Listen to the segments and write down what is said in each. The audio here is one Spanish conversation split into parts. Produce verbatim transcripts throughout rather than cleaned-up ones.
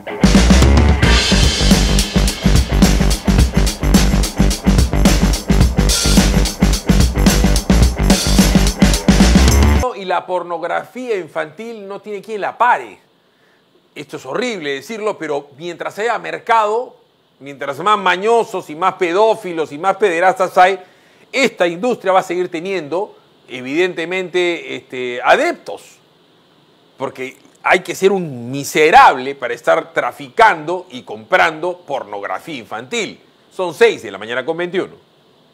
Y la pornografía infantil no tiene quien la pare. Esto es horrible decirlo, pero mientras haya mercado, mientras más mañosos y más pedófilos y más pederastas hay, esta industria va a seguir teniendo, evidentemente, este, adeptos. Porque hay que ser un miserable para estar traficando y comprando pornografía infantil. Son seis de la mañana con veintiuno.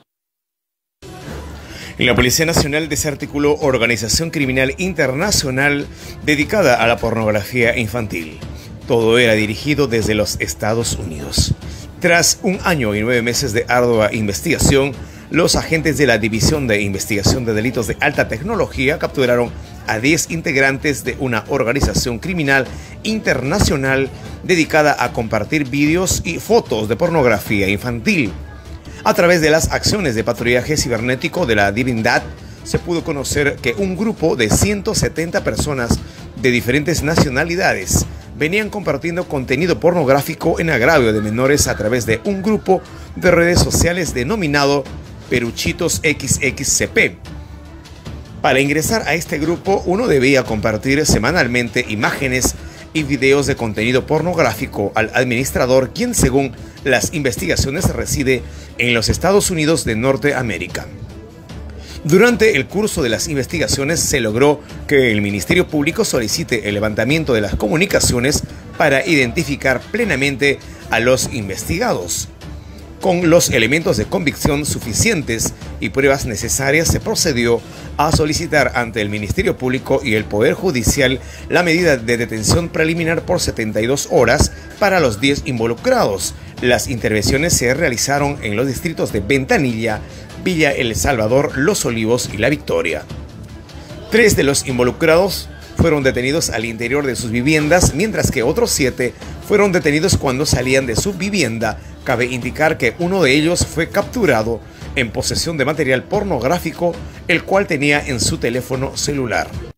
La Policía Nacional desarticuló organización criminal internacional dedicada a la pornografía infantil. Todo era dirigido desde los Estados Unidos. Tras un año y nueve meses de ardua investigación, los agentes de la División de Investigación de Delitos de Alta Tecnología capturaron a diez integrantes de una organización criminal internacional dedicada a compartir vídeos y fotos de pornografía infantil. A través de las acciones de patrullaje cibernético de la Divindad, se pudo conocer que un grupo de ciento setenta personas de diferentes nacionalidades venían compartiendo contenido pornográfico en agravio de menores a través de un grupo de redes sociales denominado Peruchitos equis equis ce pe. Para ingresar a este grupo, uno debía compartir semanalmente imágenes y videos de contenido pornográfico al administrador, quien según las investigaciones reside en los Estados Unidos de Norteamérica. Durante el curso de las investigaciones se logró que el Ministerio Público solicite el levantamiento de las comunicaciones para identificar plenamente a los investigados. Con los elementos de convicción suficientes y pruebas necesarias, se procedió a solicitar ante el Ministerio Público y el Poder Judicial la medida de detención preliminar por setenta y dos horas para los diez involucrados. Las intervenciones se realizaron en los distritos de Ventanilla, Villa El Salvador, Los Olivos y La Victoria. Tres de los involucrados fueron detenidos al interior de sus viviendas, mientras que otros siete fueron detenidos cuando salían de su vivienda. Cabe indicar que uno de ellos fue capturado en posesión de material pornográfico, el cual tenía en su teléfono celular.